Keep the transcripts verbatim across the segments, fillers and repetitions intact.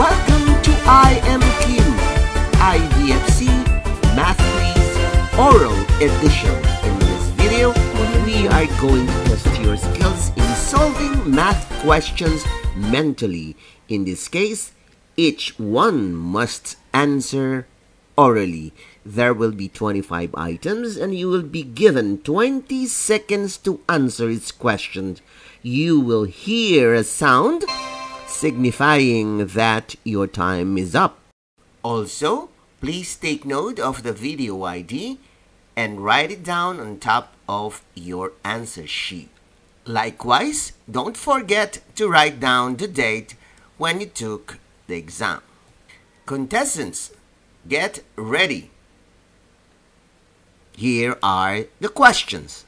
Welcome to I M Q, I V F C Math Quiz Oral Edition. In this video, we are going to test your skills in solving math questions mentally. In this case, each one must answer orally. There will be twenty-five items and you will be given twenty seconds to answer each question. You will hear a sound signifying that your time is up. Also, please take note of the video I D and write it down on top of your answer sheet. Likewise, don't forget to write down the date when you took the exam. Contestants, get ready. Here are the questions.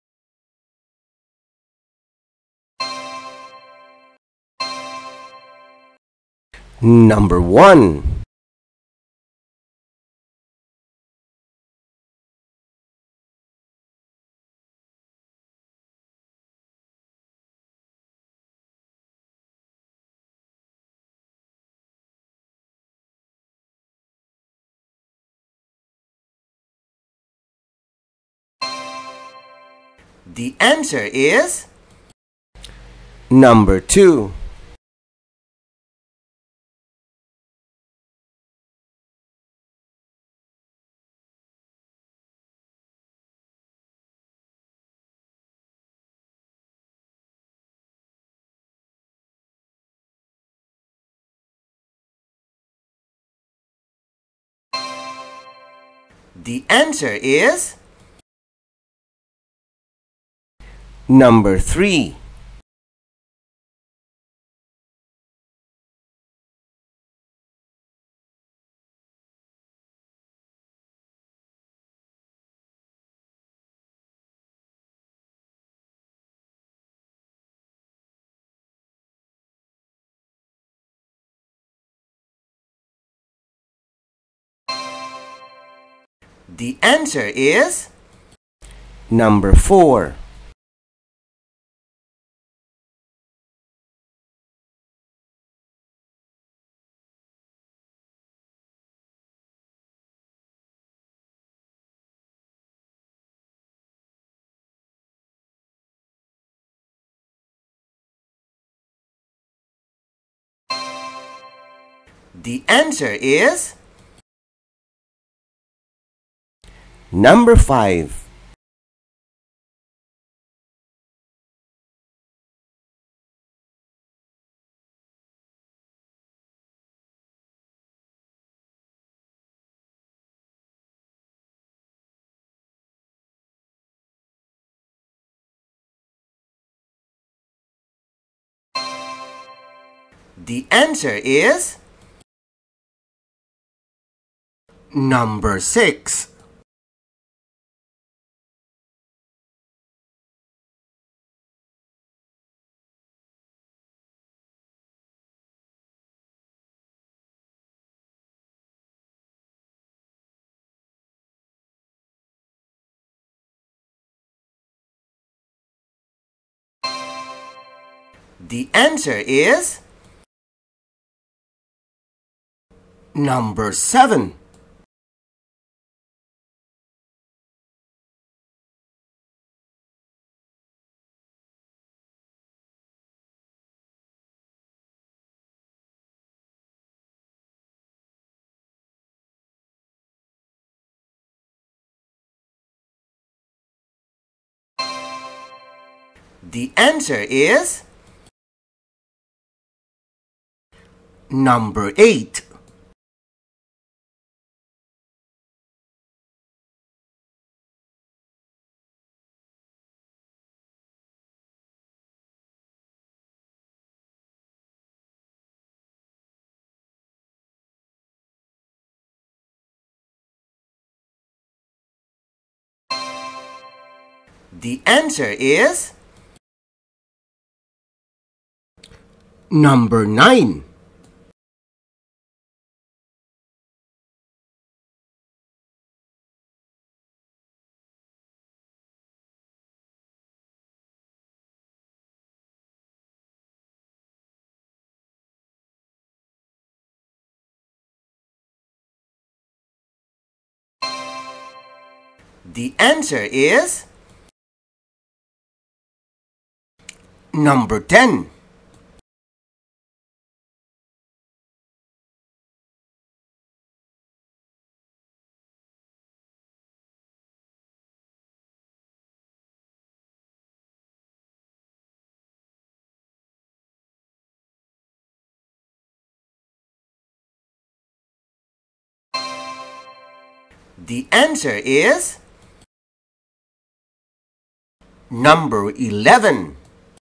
Number one. The answer is number two. The answer is number three. The answer is number four. The answer is number five. The answer is number six. The answer is number seven. The answer is number eight. The answer is number nine. The answer is number ten. The answer is number eleven.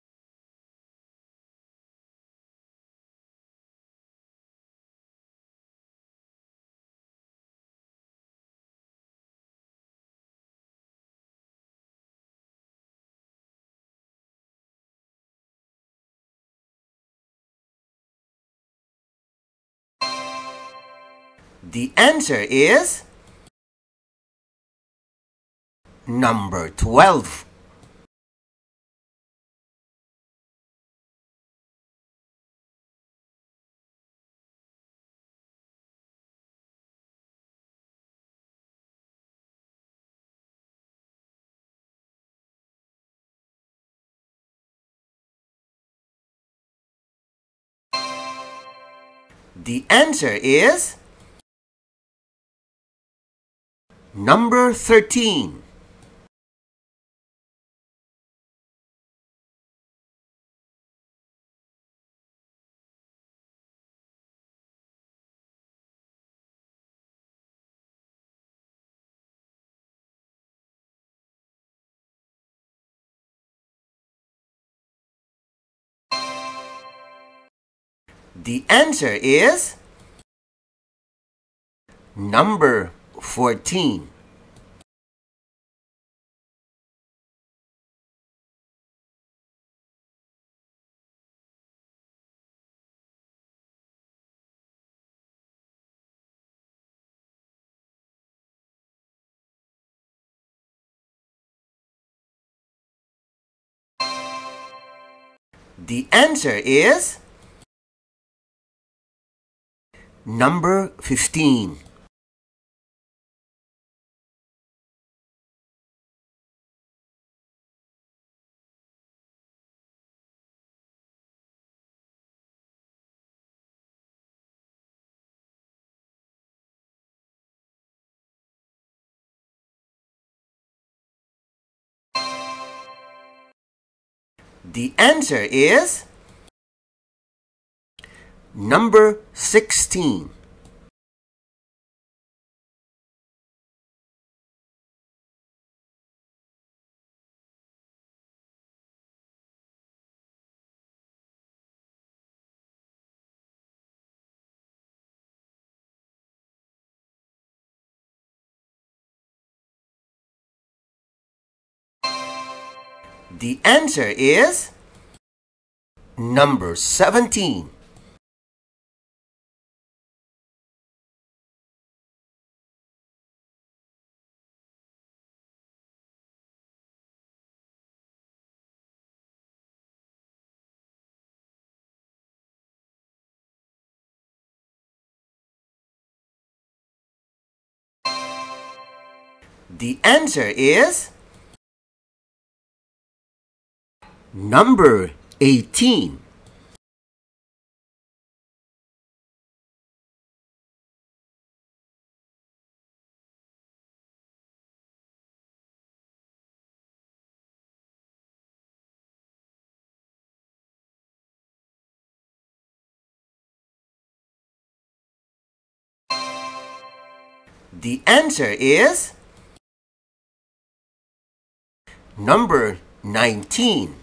The answer is number twelve. The answer is number thirteen. The answer is number fourteen. The answer is number fifteen. The answer is number sixteen. The answer is number seventeen. The answer is number eighteen. The answer is number nineteen.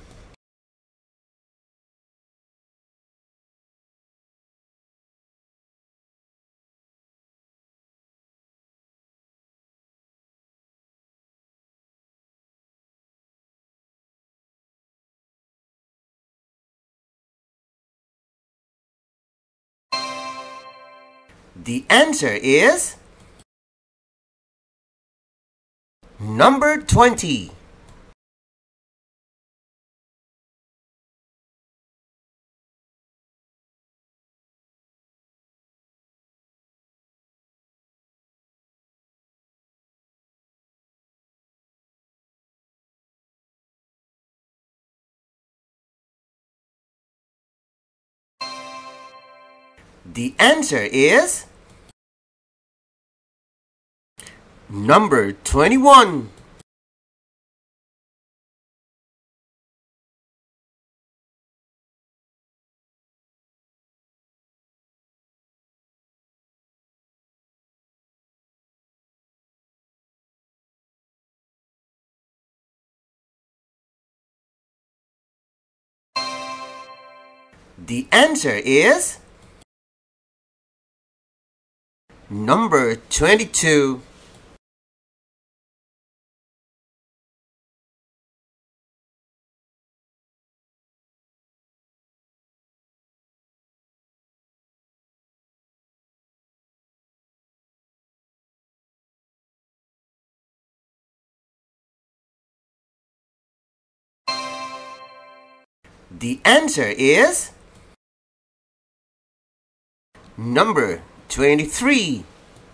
The answer is number twenty. The answer is number twenty-one. The answer is number twenty-two. The answer is number twenty-three.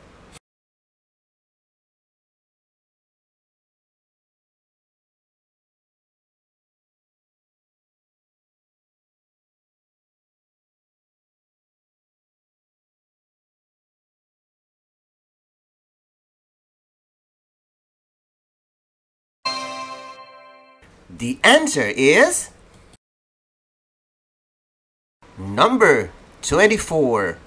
The answer is number twenty-four.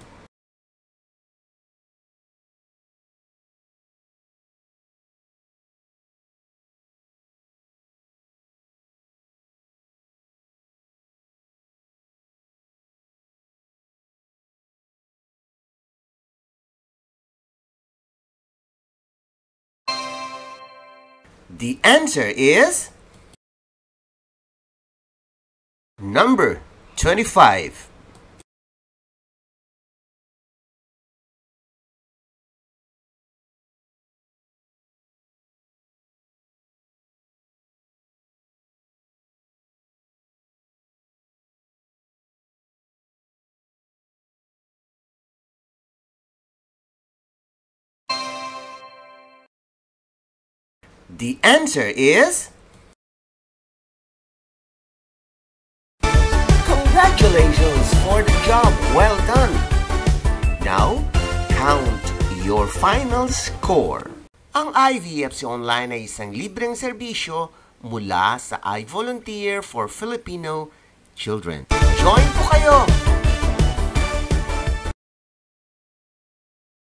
The answer is number twenty-five. The answer is congratulations for the job well done. Now, count your final score. Ang I V F C Online ay isang libreng serbisyo mula sa I Volunteer for Filipino Children. Join po kayo!